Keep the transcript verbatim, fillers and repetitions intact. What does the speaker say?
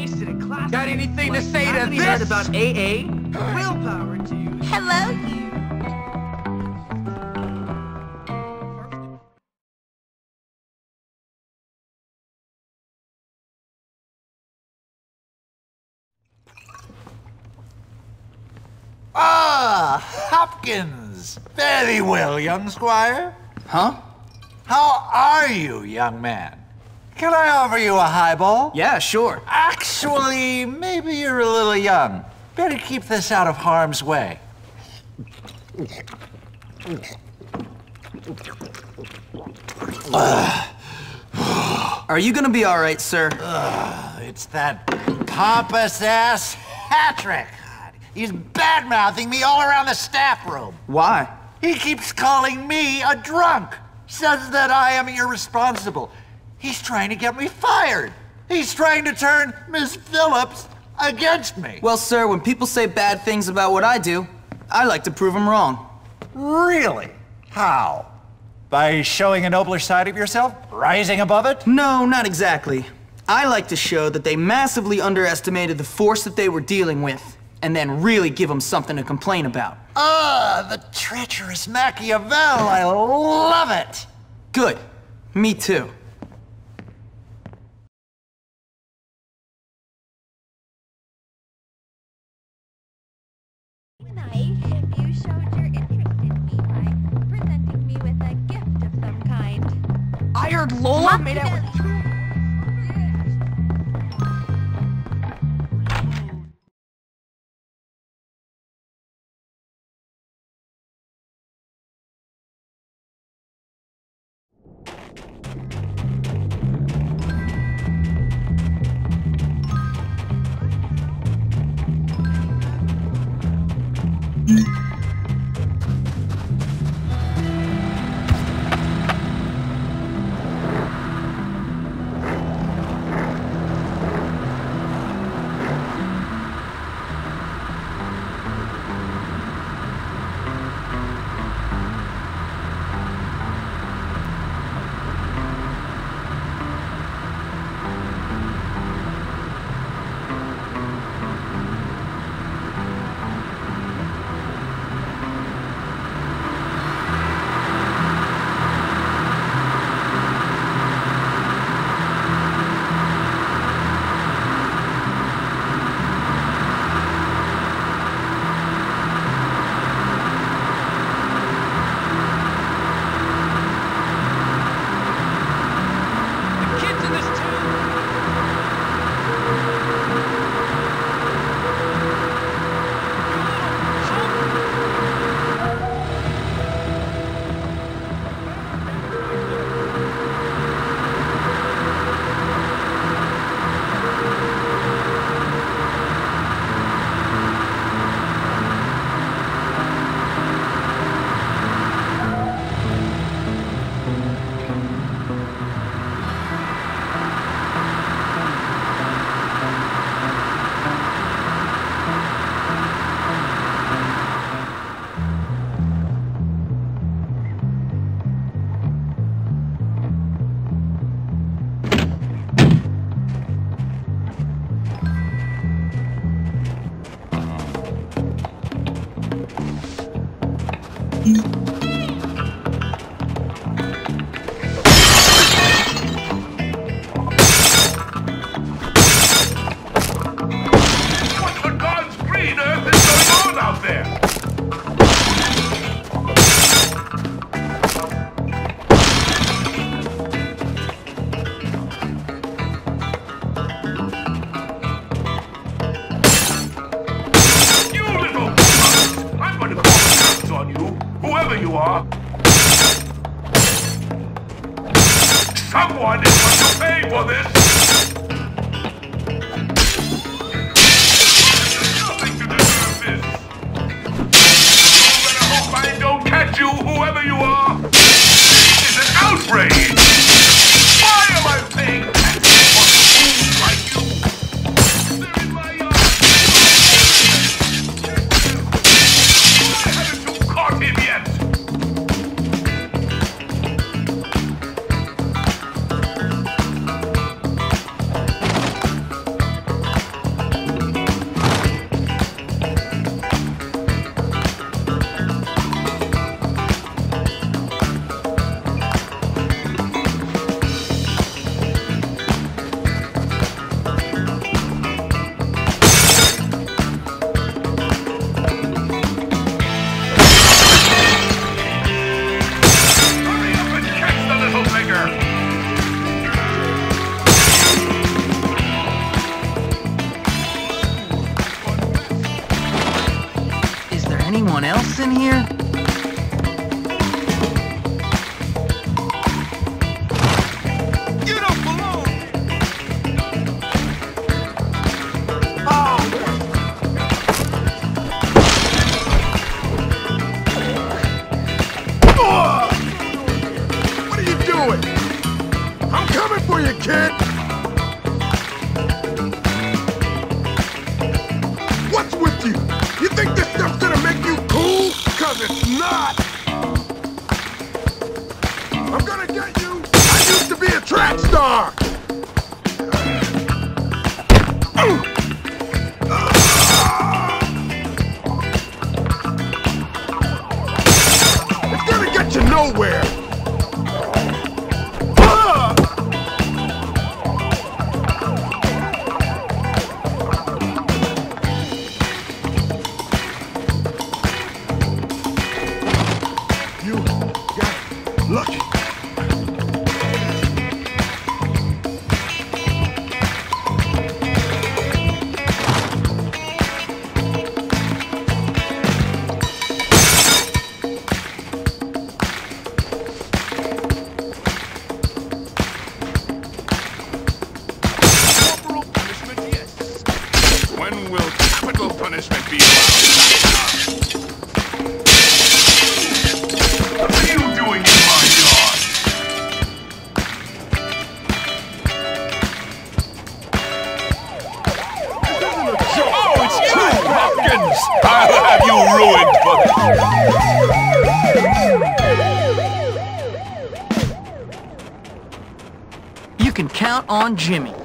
wasted in class. Got anything like, to say to haven't you this? heard about A A? Willpower to you. Hello, you. Ah, Hopkins. Very well, young squire. Huh? How are you, young man? Can I offer you a highball? Yeah, sure. Actually, maybe you're a little young. Better keep this out of harm's way. Are you gonna be all right, sir? Uh, it's that pompous-ass Patrick. He's bad-mouthing me all around the staff room. Why? He keeps calling me a drunk. Says that I am irresponsible. He's trying to get me fired. He's trying to turn Miss Phillips against me. Well, sir, when people say bad things about what I do, I like to prove them wrong. Really? How? By showing a nobler side of yourself? Rising above it? No, not exactly. I like to show that they massively underestimated the force that they were dealing with, and then really give them something to complain about. Ah, the treacherous Machiavel. I love it. Good. Me too. Nice if you showed your interest in me by presenting me with a gift of some kind. I heard Lola made out with... Someone is going to pay for this! Nothing to deserve this! You better hope I don't catch you, whoever you are! This is an outrage! Why am I paying taxes for fools like you? They're in my yard! Why haven't you caught him yet? anyone else in here? You don't belong! What are you doing? I'm coming for you, kid! What's with you? You think this stuff's gonna make you cool? Cause it's not! I'm gonna get you! I used to be a track star! It's gonna get you nowhere! You got lucky. Corporal punishment, yes. When will capital punishment be allowed? What are you doing in my yard? Oh, it's you, Hopkins! I'll have you ruined for... You can count on Jimmy.